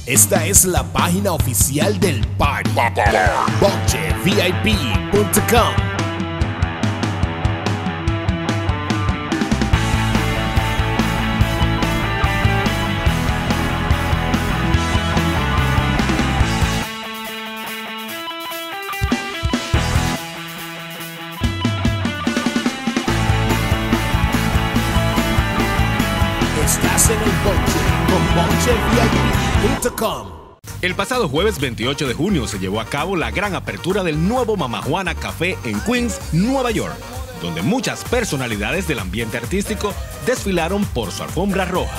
Esta es la página oficial del party. BocheVIP.com. Estás en el Boche con BocheVIP.com. El pasado jueves 28 de junio se llevó a cabo la gran apertura del nuevo Mama Juana Café en Queens, Nueva York, donde muchas personalidades del ambiente artístico desfilaron por su alfombra roja.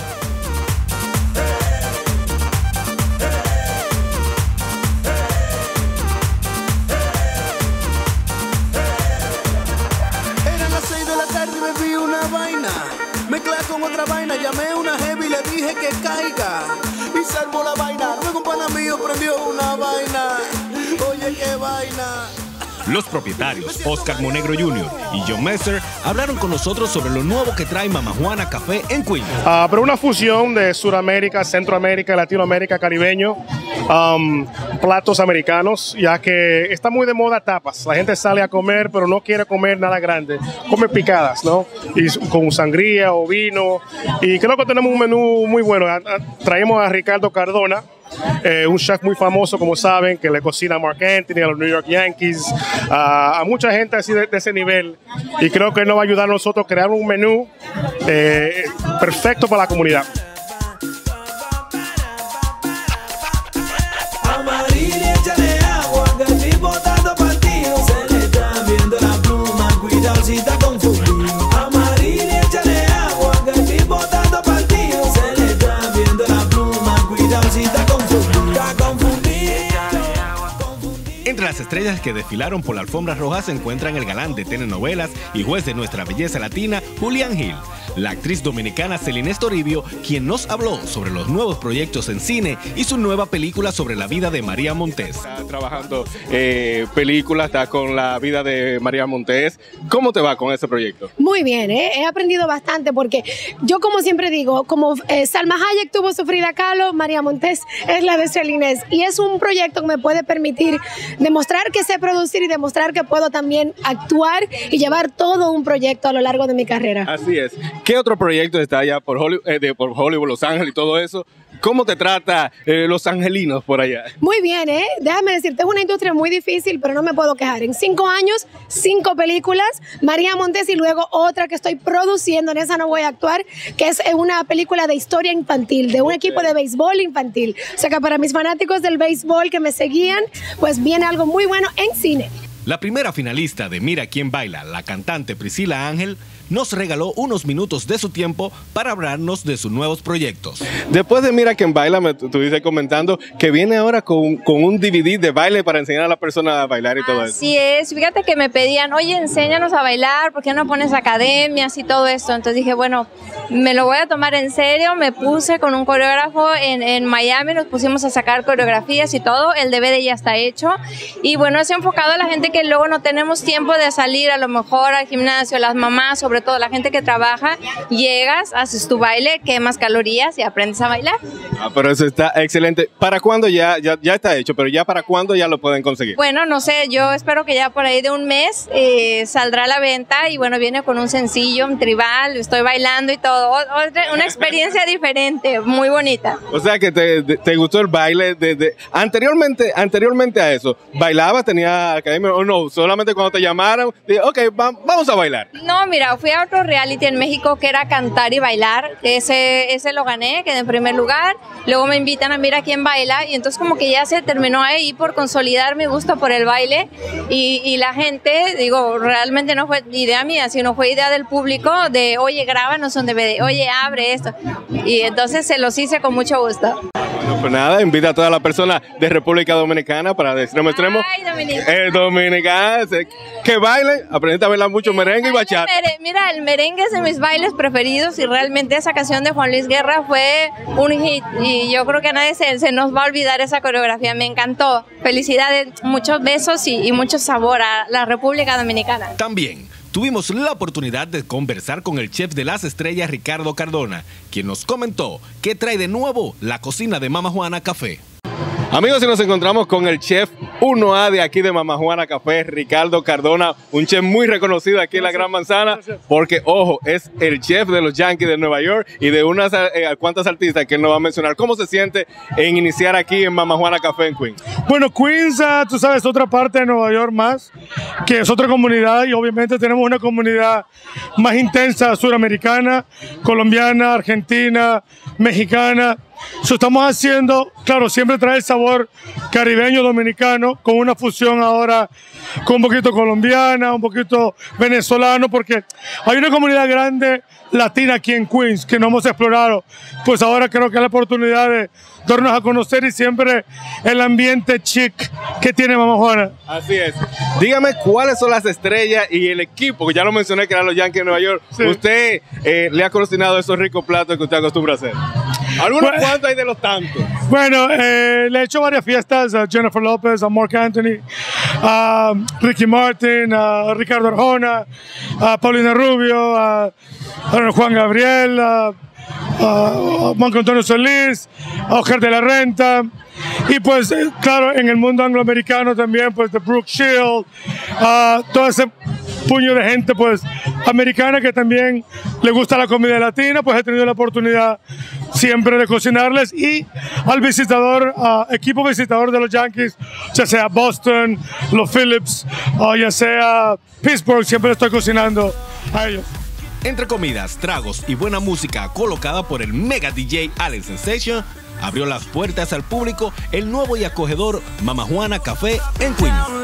Eran las 6 de la tarde y me vi una vaina. Mezclé con otra vaina, llamé a una heavy y le dije que caiga. Y salvó la vaina, luego un pana mío prendió una vaina. Oye, qué vaina. Los propietarios, Oscar Monegro Jr. y John Messer, hablaron con nosotros sobre lo nuevo que trae Mama Juana Café en Queens. Pero una fusión de Sudamérica, Centroamérica, Latinoamérica, caribeño, platos americanos, ya que está muy de moda tapas. La gente sale a comer, pero no quiere comer nada grande. Come picadas, ¿no? Y con sangría o vino. Y creo que tenemos un menú muy bueno. Traemos a Ricardo Cardona, un chef muy famoso, como saben, que le cocina a Mark Anthony, a los New York Yankees, a mucha gente así de ese nivel. Y creo que él nos va a ayudar a nosotros a crear un menú perfecto para la comunidad. Si está confundido, amarillo, échale agua, que estoy botando partido. Se le está viendo la pluma, cuidado si está confundido, está confundido. Entre las estrellas que desfilaron por la alfombra roja se encuentran el galán de telenovelas y juez de nuestra belleza latina, Julián Gil, la actriz dominicana Celina Toribio, quien nos habló sobre los nuevos proyectos en cine y su nueva película sobre la vida de María Montés. Está trabajando películas, está con la vida de María Montés. ¿Cómo te va con ese proyecto? Muy bien, he aprendido bastante porque yo, como siempre digo, como Salma Hayek tuvo su Frida Kahlo, María Montés es la de Celina, y es un proyecto que me puede permitir demostrar que sé producir y demostrar que puedo también actuar y llevar todo un proyecto a lo largo de mi carrera. Así es. ¿Qué otro proyecto está allá por Hollywood, Los Ángeles y todo eso? ¿Cómo te trata los angelinos por allá? Muy bien, déjame decirte, es una industria muy difícil, pero no me puedo quejar. En 5 años, 5 películas, María Montés, y luego otra que estoy produciendo, en esa no voy a actuar, que es una película de historia infantil, de un equipo de béisbol infantil. O sea que para mis fanáticos del béisbol que me seguían, pues viene algo muy bueno en cine. La primera finalista de Mira Quién Baila, la cantante Priscila Ángel, nos regaló unos minutos de su tiempo para hablarnos de sus nuevos proyectos. Después de Mira Quién Baila, me estuviste comentando que viene ahora con un DVD de baile para enseñar a la persona a bailar y todo eso. Así es, fíjate que me pedían, oye, enséñanos a bailar, ¿por qué no pones academias y todo esto? Entonces dije, bueno, me lo voy a tomar en serio, me puse con un coreógrafo en Miami, nos pusimos a sacar coreografías y todo, el DVD ya está hecho, y bueno, es enfocado a la gente que luego no tenemos tiempo de salir a lo mejor al gimnasio, las mamás, sobre todo la gente que trabaja, llegas, haces tu baile, quemas calorías y aprendes a bailar. Pero eso está excelente. ¿Para cuándo ya está hecho? Pero ya para cuándo ya lo pueden conseguir. Bueno, no sé, yo espero que ya por ahí de un mes saldrá a la venta y bueno, viene con un sencillo, un tribal, estoy bailando y todo, una experiencia diferente, muy bonita. O sea que te gustó el baile anteriormente a eso, ¿bailabas, tenía academia o no? Solamente cuando te llamaron, dije, ok, vamos a bailar. No, mira, fui a otro reality en México que era cantar y bailar, ese lo gané, quedé en primer lugar, luego me invitan a Mira Quién Baila y entonces como que ya se terminó ahí por consolidar mi gusto por el baile y la gente, digo, realmente no fue idea mía, sino fue idea del público de, oye, grábanos un DVD, oye, abre esto, y entonces se los hice con mucho gusto. Bueno, pues nada, invita a todas las personas de República Dominicana para de extremo a extremo. Ay, Dominicana, que bailen, aprenden a bailar mucho merengue y bachata. Mira, el merengue es de mis bailes preferidos y realmente esa canción de Juan Luis Guerra fue un hit y yo creo que a nadie se nos va a olvidar esa coreografía, me encantó. Felicidades, muchos besos y mucho sabor a la República Dominicana. También tuvimos la oportunidad de conversar con el chef de las estrellas Ricardo Cardona, quien nos comentó que trae de nuevo la cocina de Mama Juana Café. Amigos, y nos encontramos con el chef 1A de aquí de Mama Juana Café, Ricardo Cardona, un chef muy reconocido aquí en la Gran Manzana, porque, ojo, es el chef de los Yankees de Nueva York y de unas cuantas artistas que él nos va a mencionar. ¿Cómo se siente en iniciar aquí en Mama Juana Café en Queens? Bueno, Queens, tú sabes, es otra parte de Nueva York más, que es otra comunidad, y obviamente tenemos una comunidad más intensa, suramericana, colombiana, argentina, mexicana. Estamos haciendo, claro, siempre trae el sabor caribeño dominicano con una fusión ahora con un poquito colombiana, un poquito venezolano, porque hay una comunidad grande latina aquí en Queens que no hemos explorado. Pues ahora creo que es la oportunidad de darnos a conocer y siempre el ambiente chic que tiene Mama Juana. Así es. Dígame cuáles son las estrellas y el equipo, que ya lo mencioné que eran los Yankees de Nueva York. Sí. Usted le ha cocinado esos ricos platos que usted acostumbra a hacer. ¿Algunos cuantos hay de los tantos? Bueno, le he hecho varias fiestas a Jennifer López, a Marc Anthony, a Ricky Martin, a Ricardo Arjona, a Paulina Rubio, a Juan Gabriel, a Marco Antonio Solís, a Oscar de la Renta. Y pues, claro, en el mundo angloamericano también, pues, de Brooke Shield, todo ese puño de gente, pues, americana que también le gusta la comida latina, pues he tenido la oportunidad siempre de cocinarles, y al visitador, equipo visitador de los Yankees, ya sea Boston, los Phillips, o ya sea Pittsburgh, siempre estoy cocinando a ellos. Entre comidas, tragos y buena música colocada por el mega DJ Alex Sensation, abrió las puertas al público el nuevo y acogedor Mama Juana Café en Queens.